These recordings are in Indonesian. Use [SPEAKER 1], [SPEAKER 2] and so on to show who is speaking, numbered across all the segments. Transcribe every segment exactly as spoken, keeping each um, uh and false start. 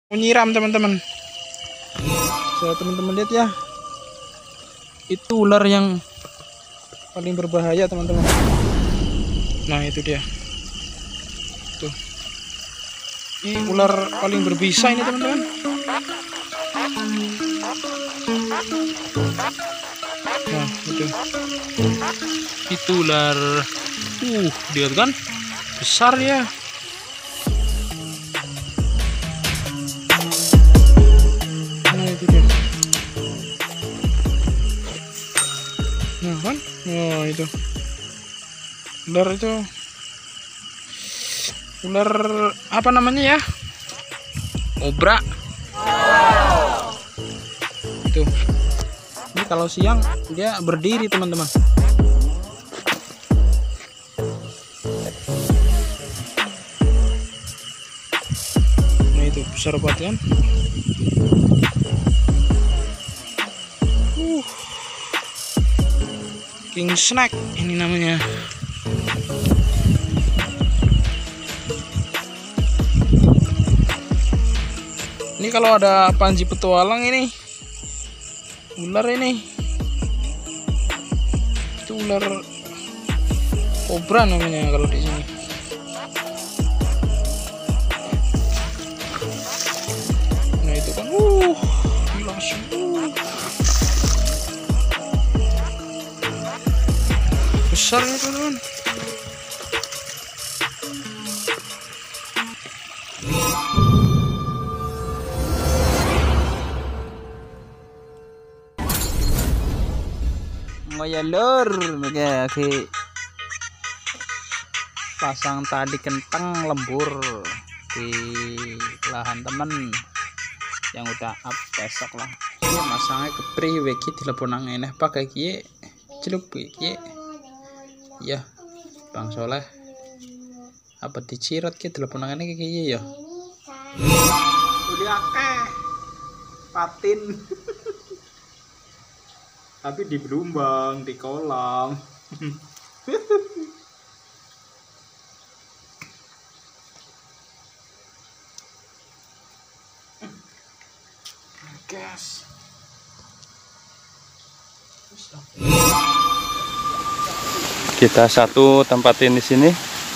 [SPEAKER 1] Menyiram teman-teman. So teman-teman lihat ya, itu ular yang paling berbahaya teman-teman. Nah itu dia tuh, ini ular paling berbisa ini teman-teman. Nah itu itu ular, uh lihat kan, besar ya. Nah kan, oh itu ular, itu ular apa namanya ya, kobra. Itu ini kalau siang dia berdiri teman-teman. Nah itu besar banget kan. uh. King Snake ini namanya. Ini kalau ada Panji petualang ini ular ini, itu ular kobra namanya kalau di sini. Nah itu kan, uh, langsung uh. besar ya teman-teman. Maya lur, oke, pasang tadi kentang lembur di lahan temen yang udah up besok lah. Ini masangnya kepri weki teleponang eneh pakai kie celuk kie ya Bang Soleh apa dicirot ke teleponangannya kayak gini ya. Udah akeh patin tapi di belumbang di kolam. Gas.
[SPEAKER 2] Kita satu tempatin di sini.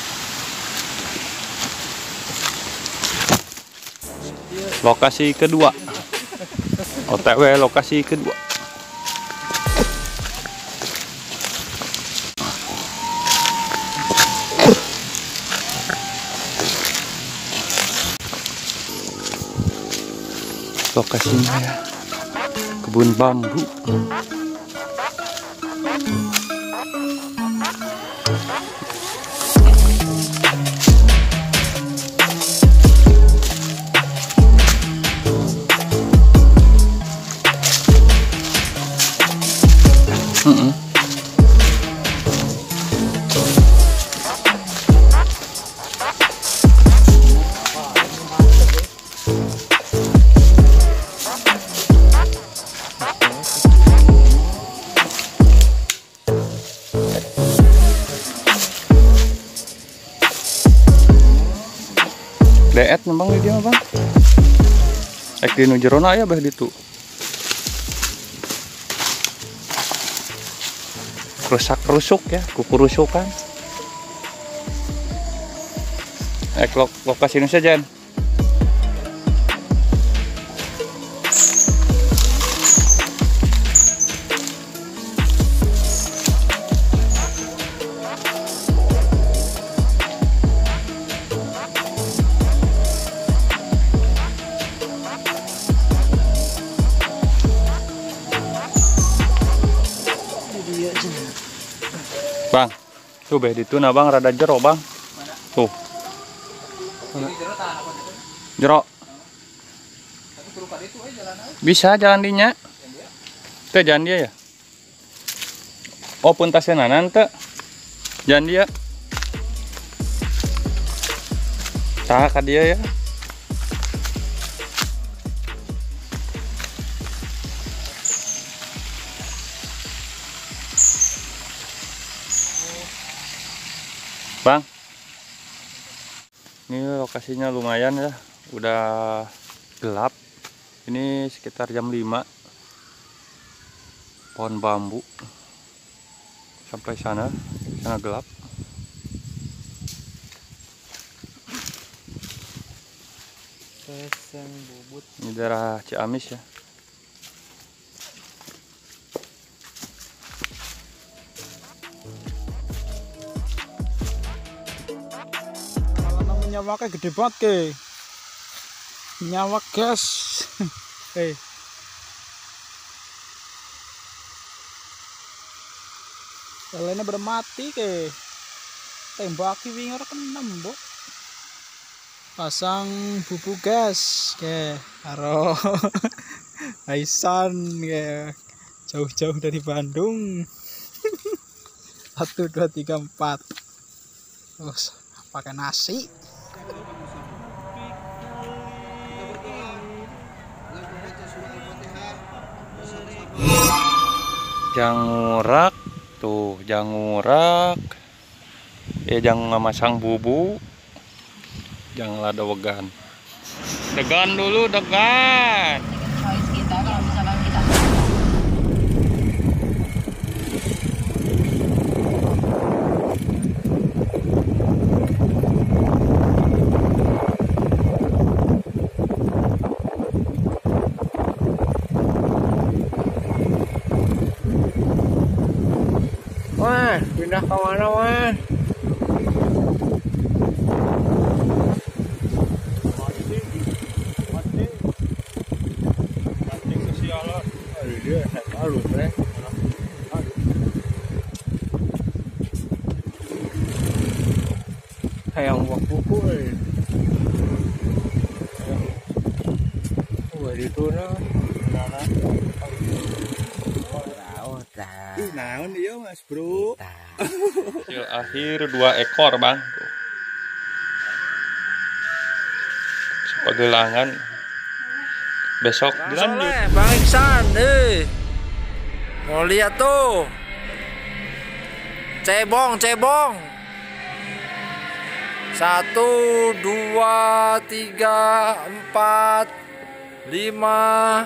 [SPEAKER 2] Lokasi kedua. O T W lokasi kedua. Lokasinya ya, kebun bambu. Mm-mm. Deet memang dia bang. Ek di nujerona ya bah ditu. Rusak rusuk ya, kukurusukan. Ek lo lokasi ini saja. Bang, tuh beh itu nah bang rada jero bang. Tuh. Jero. Bisa jalan dinya. Teh jalan dia ya. Oh pun tasnya nanan teh. Jalan dia. Tah ka dia ya. Bang, ini lokasinya lumayan ya, udah gelap. Ini sekitar jam lima. Pohon bambu sampai sana, sana gelap.
[SPEAKER 1] Peseng bubut.
[SPEAKER 2] Ini daerah Ciamis ya.
[SPEAKER 1] Kalau namanya nyawaknya gede banget ke. Nyawa gas. Hei. Lainnya pada mati ke. Tembaki wingi ora kena mbok. Pasang bubu gas ke karo Aisan ke. Jauh-jauh dari Bandung. Satu dua tiga empat. Terus pakai nasi.
[SPEAKER 2] Jangurak tuh, jangurak. Ya jangan masang bubu. Jangan lada wegan. Degan dulu, degan.
[SPEAKER 3] Choice kita kalau misalkan kita
[SPEAKER 4] Wah, pindah ke mana, wah? Hayang wak buku eh. Wah, dito na.
[SPEAKER 5] Naon dia Mas Bro?
[SPEAKER 2] Hasil akhir dua ekor bang. Pegelangan. Besok dilanjut.
[SPEAKER 4] Bang Iksan, eh. Mau lihat tuh. Cebong, cebong. Satu, dua, tiga, empat, lima.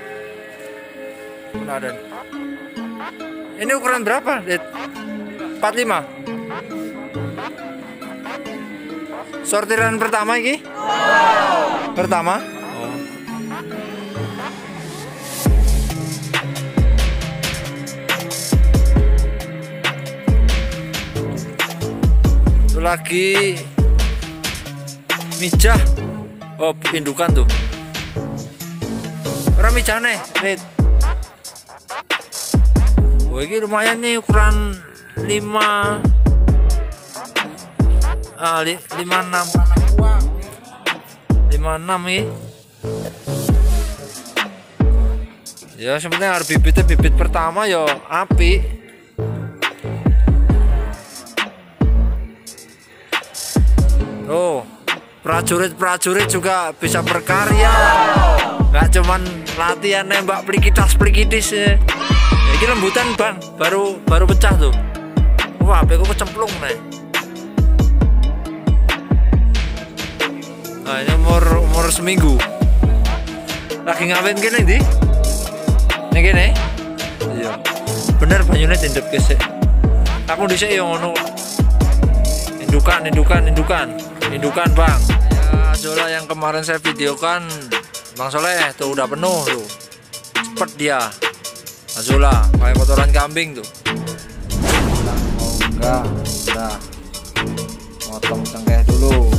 [SPEAKER 4] Mana ada? Ini ukuran berapa? empat puluh lima. Sortiran pertama ini? Pertama? Oh. Itu lagi mijah. Oh, indukan tuh. Orang mijah nih, Rit. Oh, ini lumayan nih ukuran lima ah, li, lima enam lima enam nih. Ya sebenarnya harus bibitnya bibit pertama yo api. Oh, prajurit-prajurit juga bisa berkarya. Gak cuman latihan nembak plikitas-plikitis ya. Ini lembutan bang, baru baru pecah tuh. Wah, H P ku kecemplung nih. Nah, ini umur umur seminggu. Lagi ngapain gini di? Ini gini? Iya. Bener banyunya tindep kesek. Aku disek yang ngono. Indukan, indukan, indukan, indukan bang. Ya, Zola yang kemarin saya videokan, Bang Soleh tuh udah penuh tuh. Cepet dia. Azula, kayak kotoran kambing tuh.
[SPEAKER 5] Oh enggak, udah. Motong cengkeh dulu.